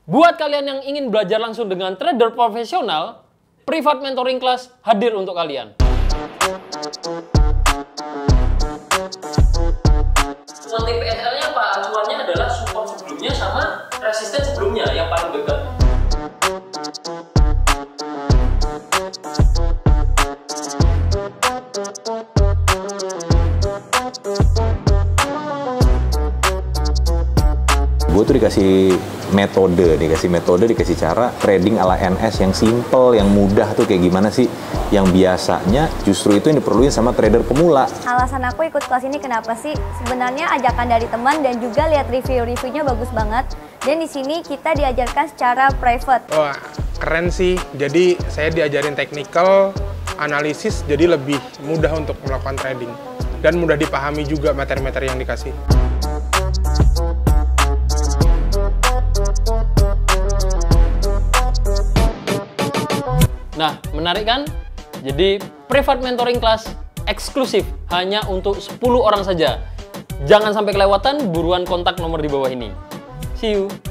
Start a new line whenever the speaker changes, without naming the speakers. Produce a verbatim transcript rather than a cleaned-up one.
Buat kalian yang ingin belajar langsung dengan trader profesional, Privat Mentoring Class hadir untuk kalian. Acuan T P S L-nya apa? Acuannya adalah support sebelumnya sama resisten sebelumnya yang paling dekat.
Gue tuh dikasih metode, dikasih metode, dikasih cara trading ala N S yang simple, yang mudah tuh kayak gimana sih? Yang biasanya justru itu yang diperluin sama trader pemula.
Alasan aku ikut kelas ini kenapa sih? Sebenarnya ajakan dari teman dan juga lihat review-reviewnya bagus banget. Dan di sini kita diajarkan secara private.
Wah, keren sih. Jadi saya diajarin technical, analisis, jadi lebih mudah untuk melakukan trading. Dan mudah dipahami juga materi-materi yang dikasih.
Nah, menarik kan? Jadi, Privat Mentoring Class eksklusif hanya untuk sepuluh orang saja. Jangan sampai kelewatan, buruan kontak nomor di bawah ini. See you!